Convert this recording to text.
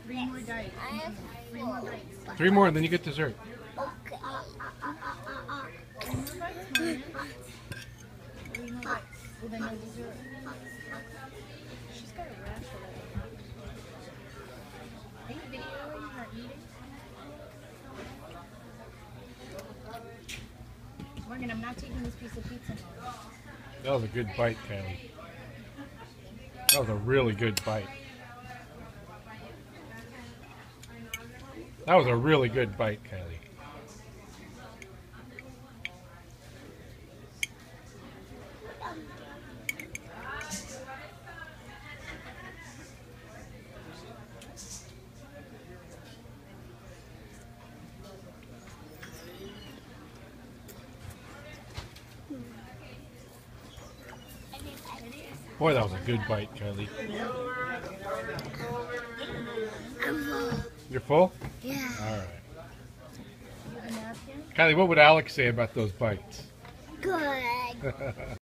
Three more bites. I have Three more bites. 3 more, and then you get dessert. Okay. Three more bites, Maya. 3 more bites. Well, then no dessert. She's got a rash all over. Are you videoing her eating? Morgan, I'm not taking this piece of pizza home. That was a good bite, Kylie. That was a really good bite. That was a really good bite, Kylie. Boy, that was a good bite, Kylie. I'm full. You're full? Yeah. All right. You have a napkin? Kylie, what would Alex say about those bites? Good.